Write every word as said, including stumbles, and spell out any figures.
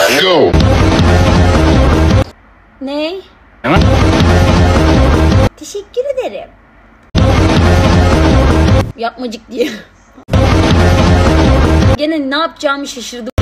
Go. Ne? Hemen. Teşekkür ederim. Yapmacık diye. Gene ne yapacağımı şaşırdım.